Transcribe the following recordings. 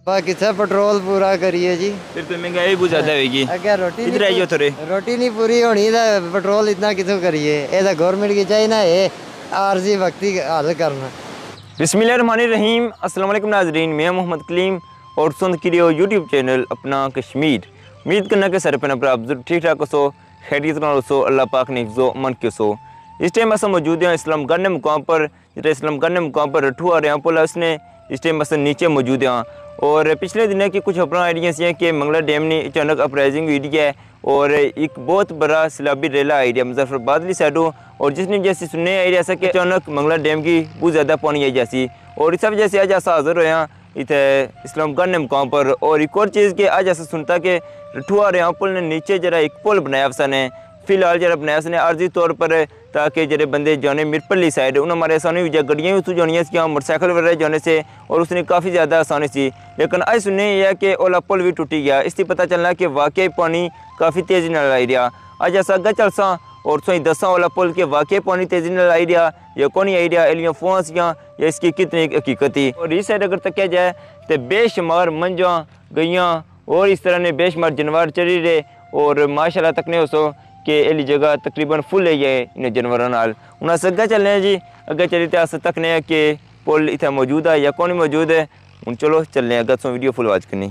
बाकी सब पेट्रोल पूरा करिए जी। फिर तो महंगाई बहुत ज्यादा होगी। अगर रोटी इधर आइयो थोड़े। रोटी नहीं पूरी होनी तो पेट्रोल इतना कितों करिए, ये तो गवर्नमेंट की चाहिए ना, ये आरजी वक्ती हल करना। बिस्मिल्लाहिर्रहमानिर्रहीम। अस्सलाम वालेकुम नाजरीन, मैं मोहम्मद कलीम और सुन करियो यूट्यूब चैनल अपना कश्मीर। उम्मीद करना कि सर पर आप जरूर ठीक ठाक हो, खैरियत हो, अल्लाह पाक ने हिफ्ज़ो मन के सो। इस टाइम अस मौजूद हैं इस्लामगढ़ ने मुकाम पर, जिस इस्लामगढ़ ने मुकाम पर रठू आ रहे हैं पुल उसने इस टाइम अस नीचे मौजूद हैं। और पिछले दिनों की कुछ खबर आई हैं कि मंगला डैम ने अचानक अपराइजिंग हुई है और एक बहुत बड़ा सैलाबी रेला आई है मुजफ्फराबाद साइडों, और जिसने जैसे सुनने आई रहा कि अचानक मंगला डैम की बहुत ज़्यादा पानी आई जैसी, और इस वजह से अज अस हाजिर हुए हैं इतने इस्लामगढ़ ने मुकाम पर। और एक और चीज़ कि अज अस सुनता कि रठुआ रेहा पुल ने नीचे जरा एक पुल बनाया उसने, फिलहाल जरा बनाया उसने आर्जी तौर पर, ताकि जरे बंदे जाने मिरपली साइड उन्हें हमारे आसानी हुई जाए, गड्डियाँ भी उसको जानिया क्या मोटरसाइकिल वगैरह जाने से, और उसने काफ़ी ज़्यादा आसानी सी। लेकिन आज सुनने यह है कि ओला पुल भी टूटी गया, इससे पता चलना कि वाकई पानी काफ़ी तेज़ी न आई रहा। अज अस अगर चलसा और तुम दसा ओला पुल के वाकई पानी तेज़ी न आई रहा या कौन आई रहा, एलियाँ फुआसियाँ या इसकी कितनी हकीकत थी। और इस साइड अगर तकिया जाए तो बेशुमार मंझा गैयाँ और इस तरह ने बेशुमार जानवर चढ़ी रहे, और माशाल्लाह तकने हो सो कि एली जगह तकरीबन फुल है इन जानवरों नाल। हूँ अस अगर चलने हैं जी, अगर चली तो अस तकने हैं कि पुल इतना मौजूद है या कौन मौजूद है। हूँ चलो चलने अगर सो वीडियो फुल वाच करनी।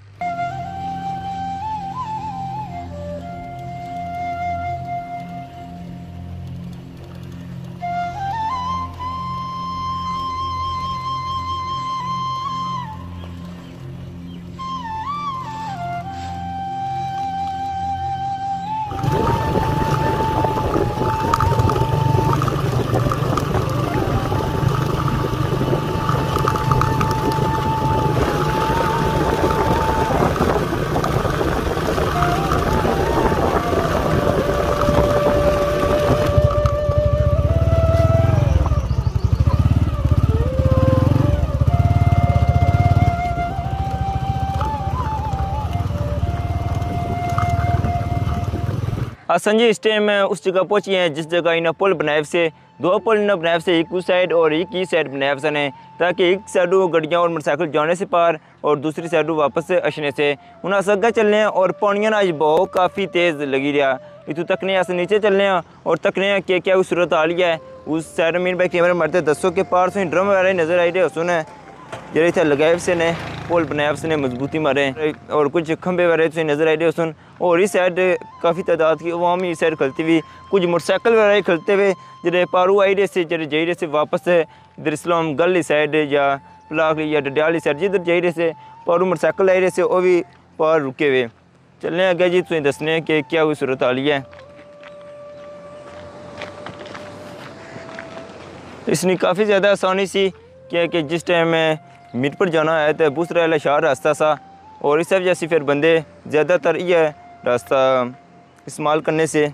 संजय इस टाइम उस जगह पहुँची हैं जिस जगह इन्हें पुल बनाए से, दो पुल इन्हें बनाए से, एक उस साइड और एक ही साइड बनाए से, ताकि एक साइडों गड्डियाँ और मोटरसाइकिल जाने से पार और दूसरी साइडों वापस अचने से। उन्हें अस अगर चलने हैं और पानियाँ अज बहुत काफ़ी तेज़ लगी रहा, इतों तकने अस नीचे चलने हैं और तकने कि क्या उस सूरत आ रही है उस साइड में। भाई कैमरे मरते दसो के पार से ड्रम वगैरह नज़र आई रहे सुने जरे इतना लगाए से ने पुल बनाया उसने मजबूती मारे, और कुछ खंबे वगैरह से नज़र आई रहे सुन। और इस साइड काफ़ी तादाद की अवाम इस साइड खलती हुई, कुछ मोटरसाइकिल वगैरह खलते हुए जरे पारू आई रहे से, जरे जाई रहे से वापस इधर इस्लामगढ़ साइड या लाख या डडियाल साइड जिधर जाई रहे से पारू मोटरसाइकिल आई रहे से, वो भी पार रुके हुए। चलने अगे जी तुम दसने कि क्या हुई सूरत हाली है। इसने काफ़ी ज़्यादा आसानी सी क्या कि जिस टाइम मीट पर जाना है तो दूसरा वाला शहर रास्ता सा, और इस वजह से फिर बंदे ज़्यादातर यह रास्ता इस्तेमाल करने से।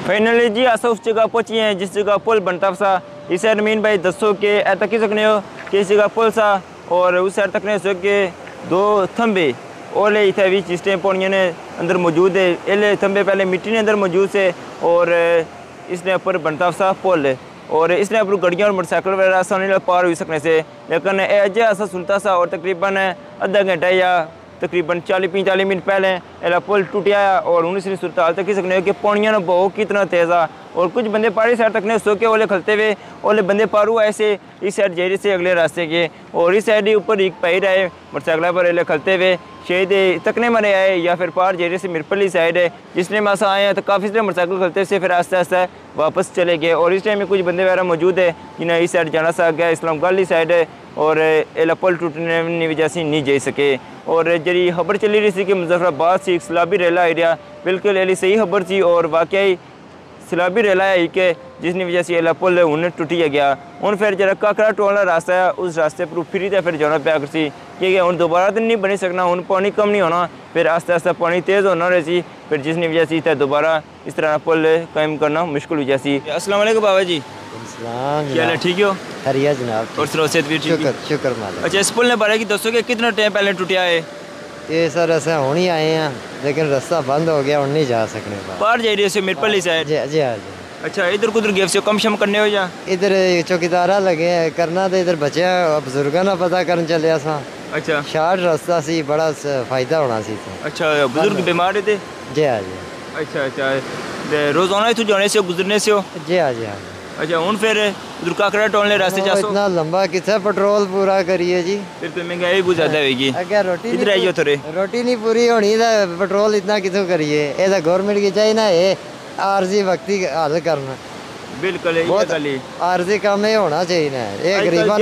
फाइनली जी अस उस जगह पहुंची हैं जिस जगह पुल बनता सा। इस साइड मीन भाई दसो कि ए तक सकने हो कि इस जगह पुल सा और उस साइड तक ने सो के दो थंबे ओले इतने भी चीज़ें पौड़ियाँ ने अंदर मौजूद है। एले थंबे पहले मिट्टी ने अंदर मौजूद से और इसने ऊपर बनता सा पुल और इसने ऊपर गाड़ियाँ और मोटरसाइकिल वगैरह आसानी से पार हो सकने से। लेकिन अजय ऐसा सुनता सा और तकरीबन आधा घंटा या तकरीबन 40-45 मिनट पहले एला पुल टूटिया और उन्नीस सूरत हाल तक सकने कि पौड़ियाँ ना बहुत कितना तेज़ आ और कुछ बंदे पहाड़ी साइड तक ने सो के ओले खलते हुए ओले बंदे पारू ऐसे इस साइड जेरी से अगले रास्ते के और इस साइड ऊपर एक पैर आए मोटरसाइकिल पर एले खलते हुए शहीद तकने मरे आए या फिर पार जेरी से मिरपली साइड है जिसने मासा आए हैं तो काफ़ी सारे मोटरसाइकिल खलते से फिर आस्ते आस्ते वापस चले गए और इस टाइम में कुछ बंदे वगैरह मौजूद है जिन्हें इस साइड जाना सा गया इस्लाम गाली साइड है और एला पुल टूटने की वजह से नहीं जा सके। और जी खबर चली रही थी कि मुजफ्फराबाद से एक सैलाबी रेला एरिया बिल्कुल एली सही खबर थी और वाकई सैलाबी रेला है कि जिसकी वजह से एला पुल हूँ टूटी गया। हूँ फिर जरा काकड़ा टोल का रास्ता है उस रास्ते पर फिरी तो फिर जाना पाया करसी क्योंकि हूँ दोबारा तो नहीं बनी सकना। हूँ पानी कम नहीं होना फिर आस्ते आस्ते पानी तेज़ होना रही फिर जिसकी वजह से दोबारा इस तरह पुल कायम करना मुश्किल हो जाती। अस्सलाम वालेकुम बाबा जी। क्या हाल है, ठीक हो? हरिया जनाब और सरोसियत भी ठीक है? शुक्र मालिक। अच्छा इस पुल ने बारे की दसो कि कितना टाइम पहले टूटिया है? ये सर ऐसे हुण ही आए हैं लेकिन रास्ता बंद हो गया, हुण नहीं जा सकने बाहर जा रही है मिरपली साइड। जी जी हाँ जी। अच्छा इधर कुधर गए से कम शम करने हो या इधर चौकीदारा लगे हैं करना तो इधर बच्चे बुजुर्गों ना पता करन चले असा। अच्छा शार्ट रास्ता सी बड़ा फायदा होना सी तो। अच्छा बुजुर्ग बीमार थे? जी हाँ जी। अच्छा अच्छा रोजाना इतों जाने से गुजरने से हो? जी हाँ जी हाँ। अच्छा हूँ फिर उधर काकड़ा टोलने रास्ते जा सो इतना लंबा कितना पेट्रोल पूरा करिए जी। फिर तो महंगाई बहुत ज्यादा होगी। अगर रोटी इधर आइयो थोड़े रोटी नहीं पूरी होनी तो पेट्रोल इतना कितों करिए। ये तो गवर्नमेंट की चाहिए ना ये आर्जी वक्ती हल करना। बिल्कुल आर्जी काम ये होना चाहिए ना ये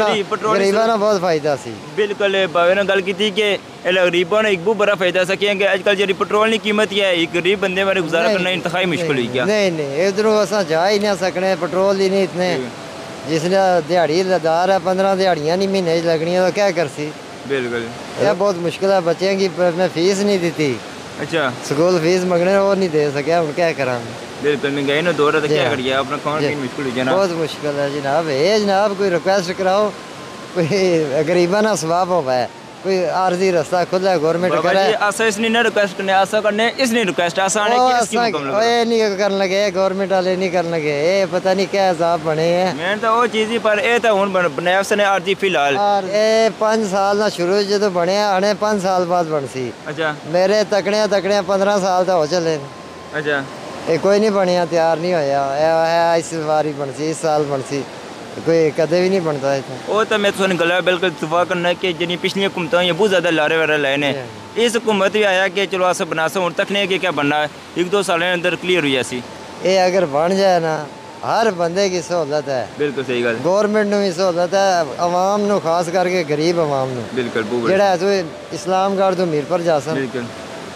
गरीबा ना बहुत फायदा सी। बिल्कुल बावे ने गल की थी कि गरीबों ने एक बहुत बड़ा फायदा सा कि आजकल जी पेट्रोल की कीमत है एक गरीब बंदे बारे गुजारा करना इंतहाई मुश्किल हुई गया। नहीं इधरों असा जा ही नहीं सकने पेट्रोल ही नहीं इतने जिसने दिहाड़ी लदार है 15 दिहाड़ियाँ नहीं महीने लगनी तो क्या कर सी। बिल्कुल यह बहुत मुश्किल है बच्चों की मैं फीस नहीं दी। अच्छा स्कूल फीस मंगने वो नहीं दे सके हम क्या करा। बिल्कुल महंगाई ना दौर तो क्या करिए अपना खान पीन मुश्किल हो जाना बहुत मुश्किल है जनाब। ये जनाब कोई रिक्वेस्ट कराओ कोई गरीबा ना सवाब हो पाए कोई आर्जी रास्ता खुला गवर्नमेंट करे। आसा इसने ना रिक्वेस्ट करने आसा करने इसने रिक्वेस्ट आसा ने कि इसकी हुक्म लगा ये नहीं करने लगे गवर्नमेंट वाले नहीं करने लगे ये पता नहीं क्या हिसाब बने हैं। मैं तो वो चीज ही पर ये तो हुन बनाया उसने आर्जी फिलहाल ये 5 साल ना शुरू जो बने आने 5 साल बाद बन सी। अच्छा मेरे तकड़िया 15 साल तो हो चले। अच्छा ये कोई नहीं बनया तैयार नहीं होया इस बारी बन सी इस साल बन सी कोई कदे भी नहीं बनता इतना। वो तो मैं तो गला बिल्कुल इतफा करना कि जिन्नी पिछली हुकूमत ये बहुत ज़्यादा लारे वारे लाए ने इस हुकूमत भी आया कि चलो अस बना सो तक नहीं कि क्या बनना है 1-2 साल के अंदर क्लियर हो जासी। ये अगर बन जाए ना हर बंदे की सहूलत है। बिल्कुल सही गल गवर्नमेंट भी सहूलत है अवाम नु खास करके गरीब अवाम नु। बिल्कुल जेड़ा है तो इस्लामगढ़ तो मीरपुर जा सन बिल्कुल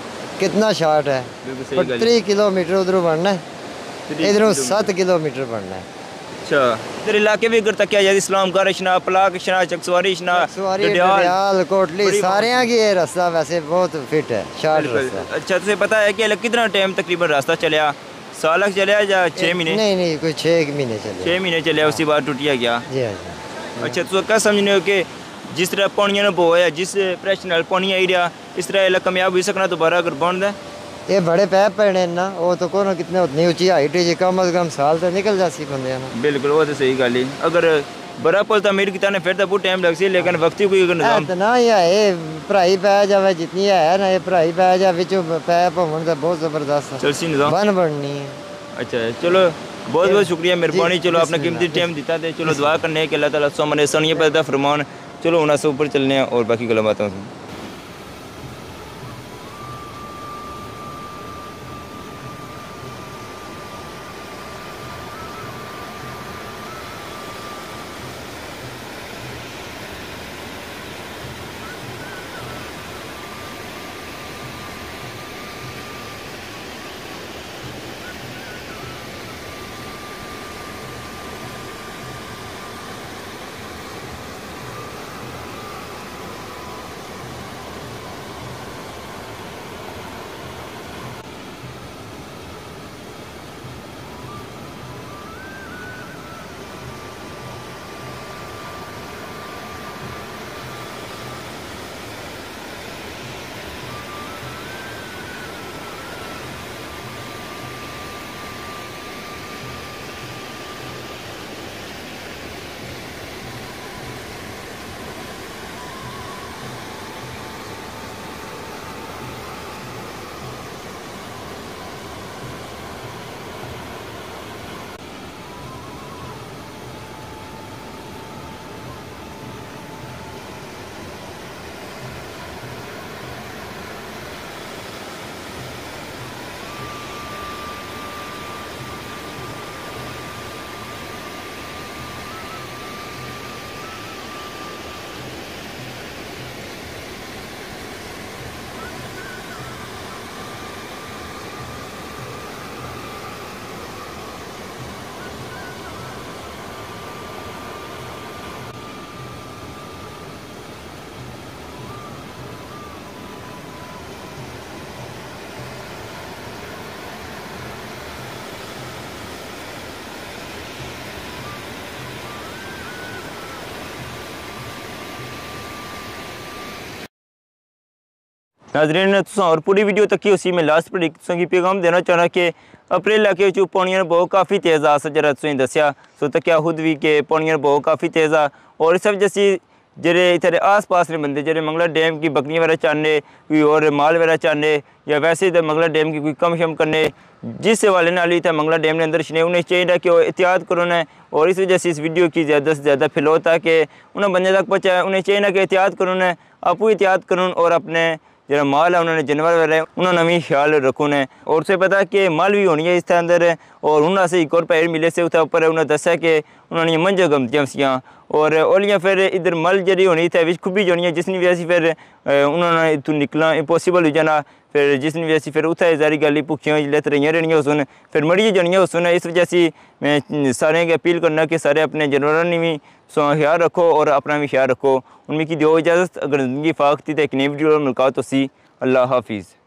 कितना शार्ट है 3 किलोमीटर उधरों बढ़ना है इधरों 7 किलोमीटर बढ़ना है। अच्छा इधर इलाके भी अगर तक क्या इस्लामगढ़ इशना पलाक इशना चकसवारी इशना डडियाल कोटली सारे की ये रास्ता वैसे बहुत फिट है शार्ट रास्ता। अच्छा तुझे पता है कि कितना टाइम तकरीबन रास्ता चलिया साल चलिया या 6 महीने? नहीं कोई 6 महीने चले 6 महीने चलिया उसी बार टूटिया गया। जी हाँ। अच्छा तो क्या समझने हो कि जिस तरह पानिया ने बोया जिस प्रेशर पानी आई रहा इस तरह कामयाब हो सकना दोबारा अगर बन दे ये बड़े पैप पड़े ना वो तो कौन कितने उतनी ऊंची हाइट है कम अज कम साल तो निकल जासी बंदे ना। बिल्कुल वो तो सही गल है अगर बड़ा पुल तो मेरी किताने फिर तो बहुत टाइम लग सी लेकिन वक्ती कोई अगर निजाम इतना ही है भराई पै जावे जितनी है ना ये भराई पै जा विचों पैप होवन तो बहुत जबरदस्त चलसी निजाम बन बननी है। अच्छा चलो बहुत बहुत शुक्रिया मेहरबानी चलो आपने कीमती टाइम दिता थे चलो दुआ करने कि अल्लाह ताला सामने सनिए पैदा फरमान। चलो उन ऊपर चलने हैं और बाकी गल बातों नाजरीन तुम और पूरी वीडियो तक की उसी में लास्ट पर तुम की पैगाम देना चाहना कि अपने इलाके पानियां बहुत काफ़ी तेज़ आ जरा तुम दसिया सो तक खुद भी कि पानियां बहुत काफ़ी तेज़ आ और इस वजह से जेरे इतने आस पास ने बंदे जेरे मंगला डैम की बकरियां वगैरह चाहने कोई और माल वगैरह चाहने या वैसे तो मंगला डैम की कोई कम शम करने जिस हवाले नाल इतना मंगला डैम के अंदर छने उन्हें चाहिए कि वो एहतियात करो और इस वजह से इस वीडियो की ज़्यादा से ज़्यादा फैलाओ ताकि उन्हें बंदे तक पहुँचाए। उन्हें चाहिए कि एहतियात करो आपू एहतियात करो और अपने जरा माल है उन्होंने जानवर वगैरह उन्होंने भी ख्याल रखो ने और उसे पता कि माल भी होनी है इसके अंदर और उन्होंने से एक और पैर मिले से उतर ऊपर उन्हें दसा कि उन्होंने मंझ गमतियाँ सियाँ और ओलियाँ फिर इधर मल जी होनी थे विच खुबी जानी है जिसनी वजह से फिर उन्होंने इतों निकलना इम्पॉसिबल हो जाना फिर जिसनी वजह से फिर उतना जारी गल भुखियाँ जिले रही रहनिया उस फिर मड़ी जानिया उस इस वजह से मैं सारे की अपील करना कि सारे अपने जानवरों ने भी ख्याल रखो और अपना भी ख्याल रखो। उनमें की दो इजाज़त अगर जिंदगी फाक थी तो एक नई वीडियो मुलाकात होसी। अल्लाह हाफिज़।